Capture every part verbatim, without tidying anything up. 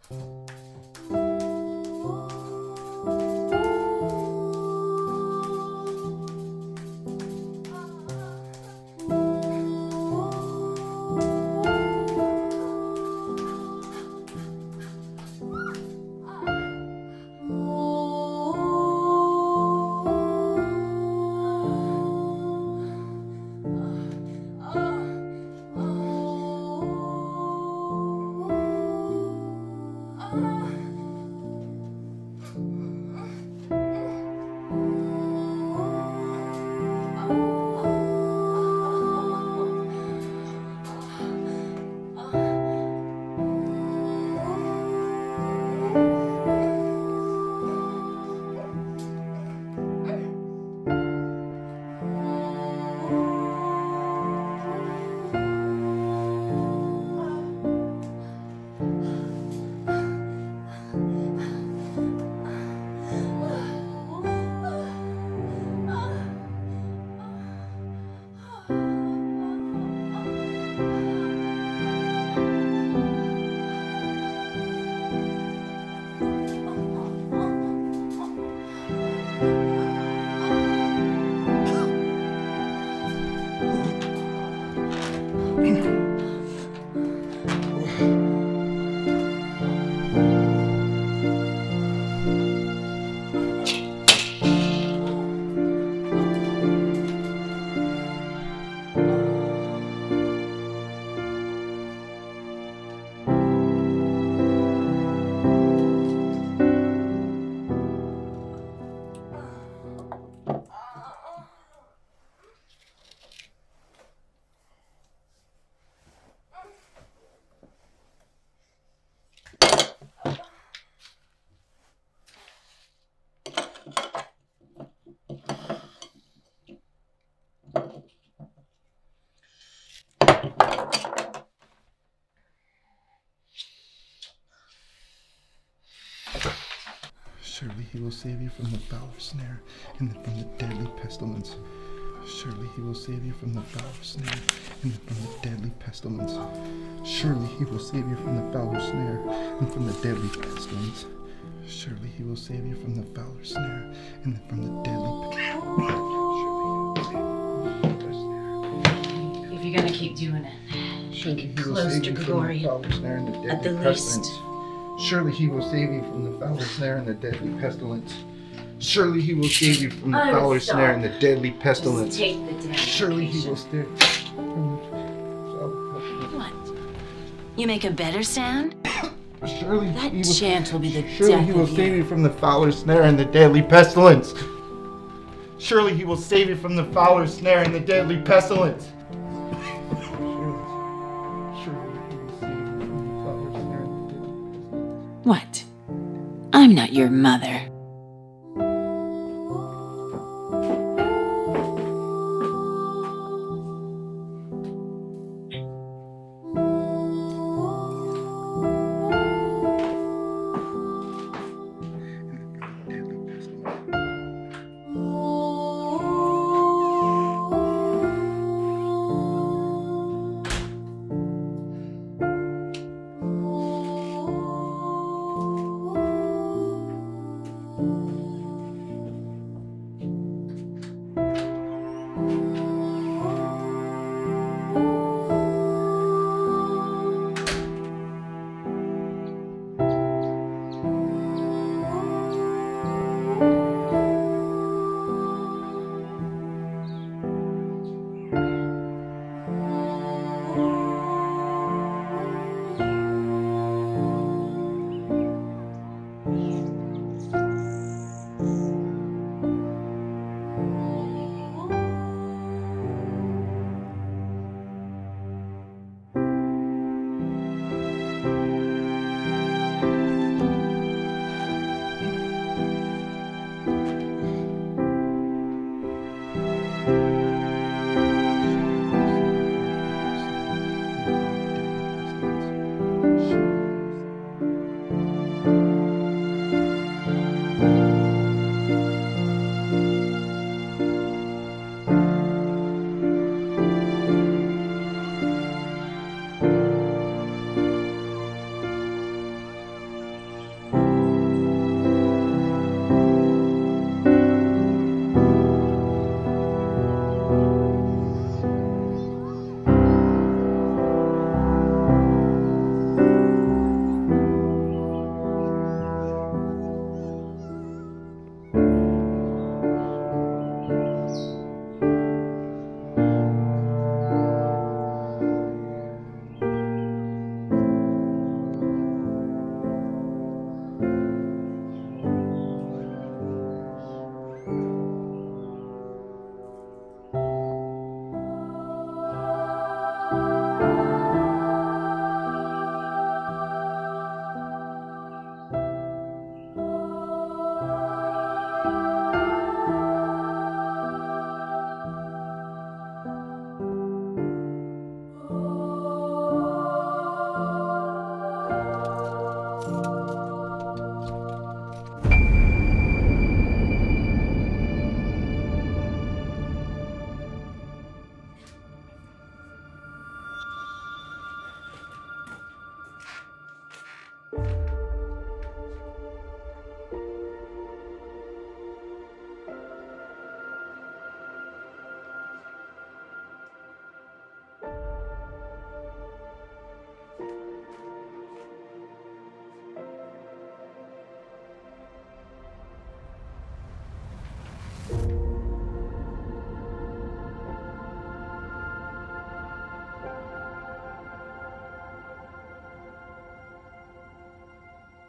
Surely he will save you from the foul snare and from the deadly pestilence. Surely he will save you from the foul snare and from the deadly pestilence. Surely he will save you from the foul snare and from the deadly pestilence. Surely he will save you from the foul snare and from the deadly pestilence. If you're gonna keep doing it, surely keep he will close save to you from the Gregorian foul snare and the at the deadly least. pestilence. Surely he will save you from the foul snare and the deadly pestilence. Surely he will save you from the I foul would snare stop. and the deadly pestilence. Just take the damn Surely he medication. will stay from the foul pestilence. What? You make a better sound? Surely That he will, chant will be the surely death he will of save you. you from the foul snare and the deadly pestilence. Surely he will save you from the foul snare and the deadly pestilence. What? I'm not your mother.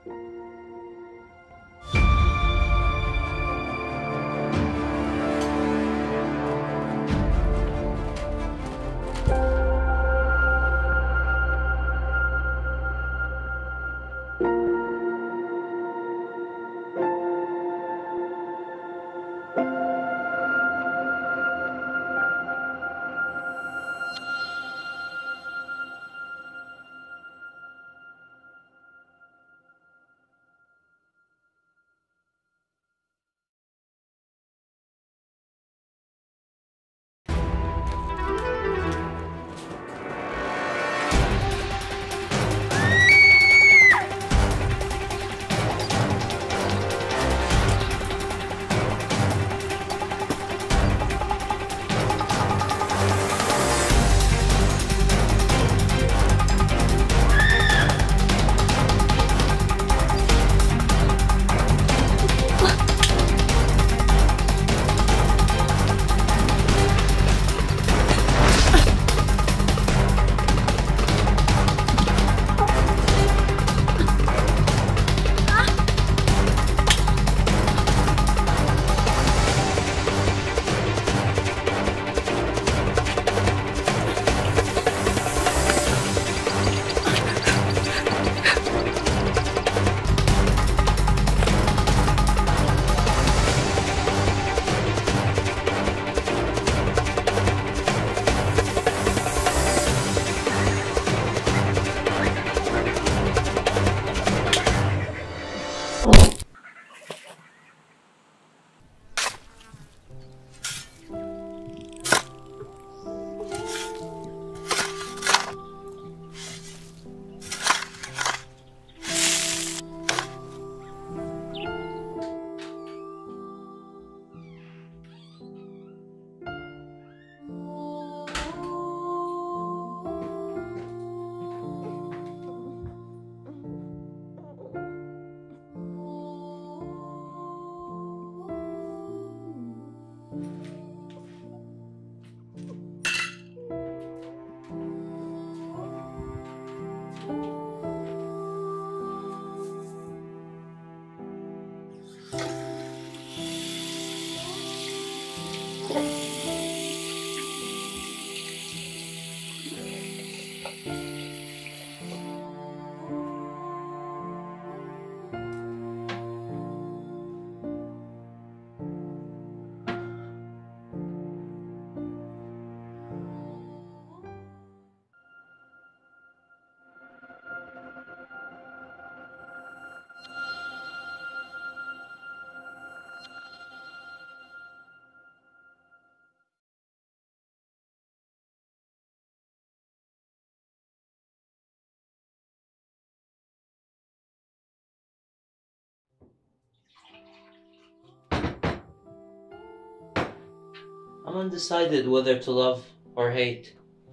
I'm undecided whether to love or hate.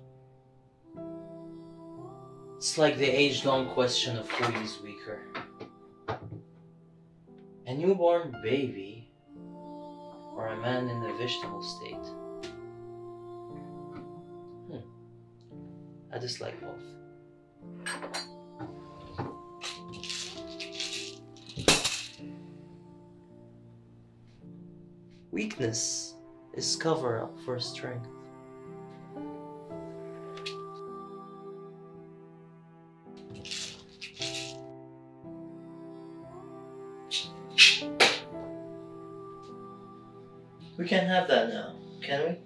It's like the age-long question of who is weaker. A newborn baby or a man in a vegetable state. Hmm. I dislike both. Weakness is cover-up for strength. We can't have that now, can we?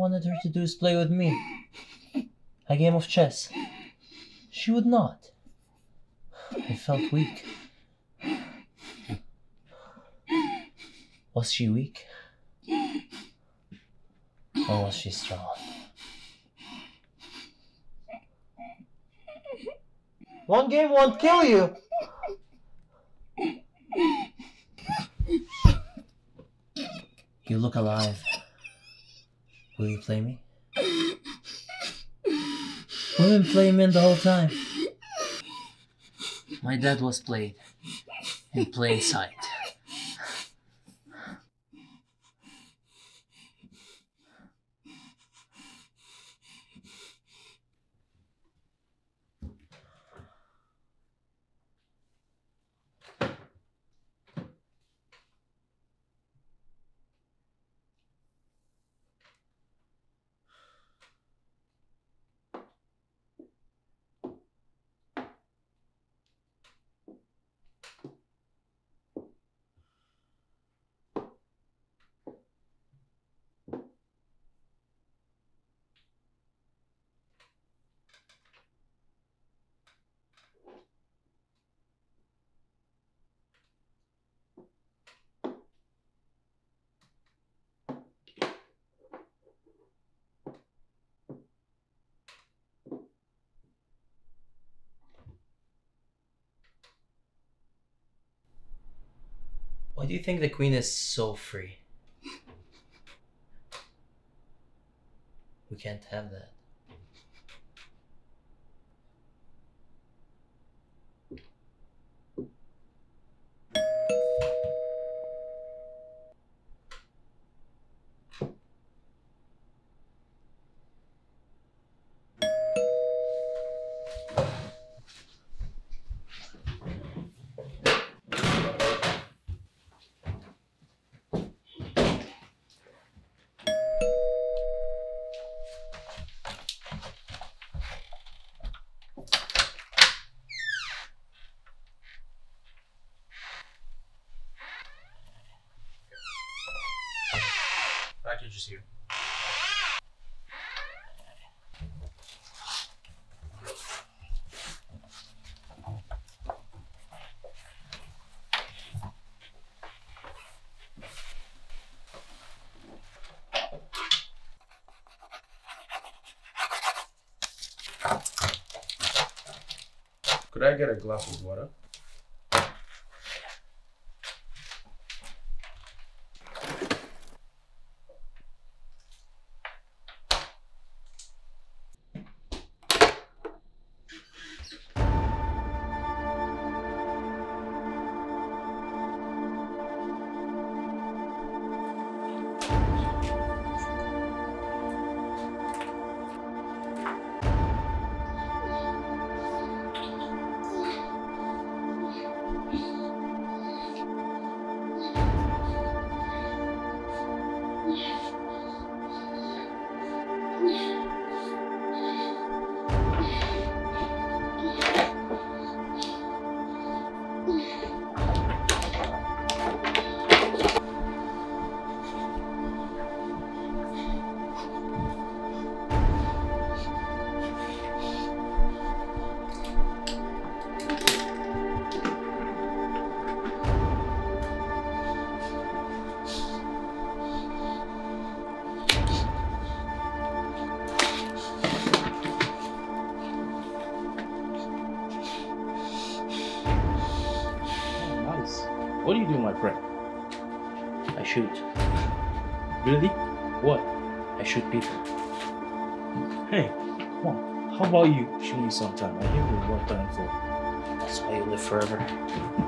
wanted her to do is play with me. A game of chess. She would not. I felt weak. Was she weak? Or was she strong? One game won't kill you! You look alive. Will you play me? Women play men the whole time. My dad was played in plain sight. Why do you think the queen is so free? We can't have that. Package is here. Could I get a glass of water? What do you do, my friend? I shoot. Really? What? I shoot people. Hey, come on. How about you show me sometime? I hear you work time for. That's why you live forever.